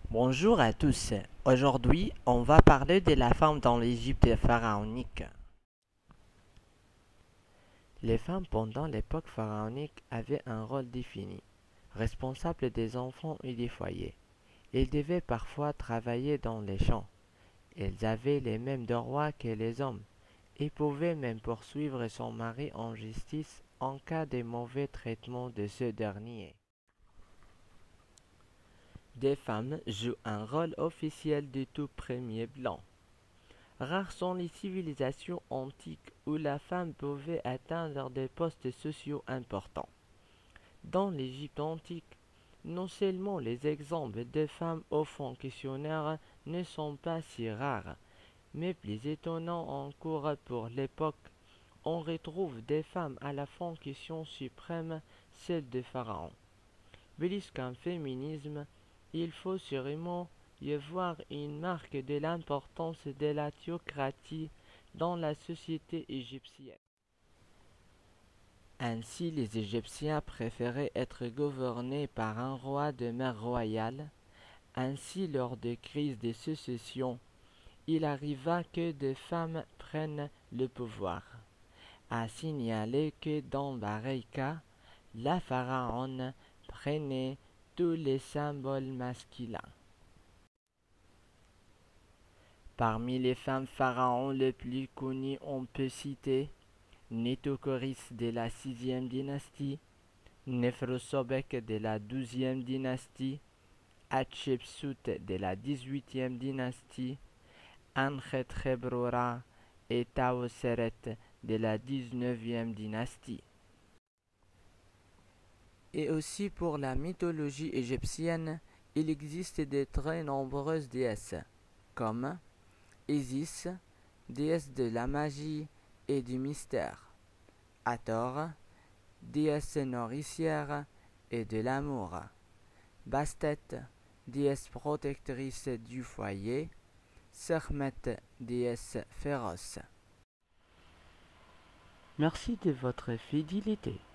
Bonjour à tous. Aujourd'hui, on va parler de la femme dans l'Égypte pharaonique. Les femmes pendant l'époque pharaonique avaient un rôle défini, responsable des enfants et des foyers. Elles devaient parfois travailler dans les champs. Elles avaient les mêmes droits que les hommes et pouvaient même poursuivre son mari en justice en cas de mauvais traitement de ce dernier. Des femmes jouent un rôle officiel de tout premier plan. Rares sont les civilisations antiques où la femme pouvait atteindre des postes sociaux importants. Dans l'Égypte antique, non seulement les exemples de femmes hauts fonctionnaires ne sont pas si rares, mais plus étonnant encore pour l'époque, on retrouve des femmes à la fonction suprême, celle de Pharaon. Plus qu'un féminisme, il faut sûrement y voir une marque de l'importance de la théocratie dans la société égyptienne. Ainsi, les Égyptiens préféraient être gouvernés par un roi de mère royale. Ainsi, lors de crises de sécession, il arriva que des femmes prennent le pouvoir. À signaler que dans pareil cas, la pharaon prenait tous les symboles masculins. Parmi les femmes pharaons les plus connues, on peut citer Netochoris de la sixième dynastie, Nephrosobek de la douzième dynastie, Hatshepsut de la dix-huitième dynastie, Ankhetrebrora et Taoseret de la dix-neuvième dynastie. Et aussi pour la mythologie égyptienne, il existe de très nombreuses déesses, comme Isis, déesse de la magie et du mystère, Hathor, déesse nourricière et de l'amour, Bastet, déesse protectrice du foyer, Sekhmet, déesse féroce. Merci de votre fidélité.